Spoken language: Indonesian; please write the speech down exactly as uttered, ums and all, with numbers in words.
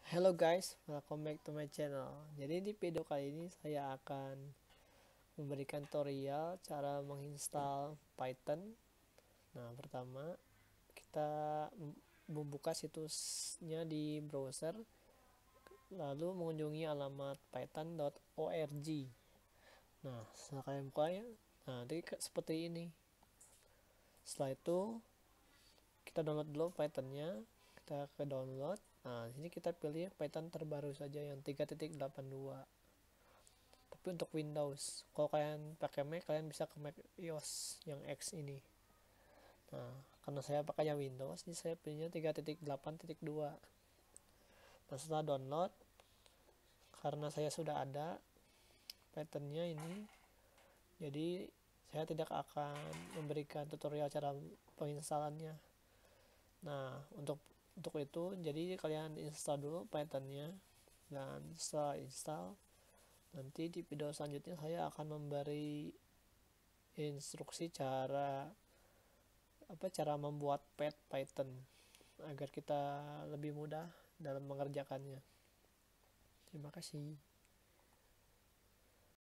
Hello guys, welcome back to my channel. Jadi di video kali ini saya akan memberikan tutorial cara menginstal Python. Nah, pertama kita membuka situsnya di browser, lalu mengunjungi alamat python dot org. Nah, setelah kalian buka ya, nah nanti seperti ini. Setelah itu kita download dulu Pythonnya, kita ke download. Nah, sini kita pilih Python terbaru saja yang tiga titik delapan dua. Tapi untuk Windows, kalau kalian pakai Mac, kalian bisa ke Mac O S yang X ini. Nah, karena saya pakainya Windows, ini saya pilihnya tiga titik delapan titik dua. Nah, setelah download, karena saya sudah ada Pythonnya ini, jadi saya tidak akan memberikan tutorial cara penginstalannya. Nah, untuk untuk itu jadi kalian install dulu Pythonnya, dan setelah install nanti di video selanjutnya saya akan memberi instruksi cara apa cara membuat pet Python agar kita lebih mudah dalam mengerjakannya. Terima kasih.